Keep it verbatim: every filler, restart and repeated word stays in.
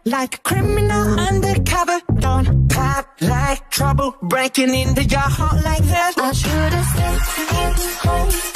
like a criminal undercover. Don't pop like trouble breaking into your heart like that. I should've stayed home.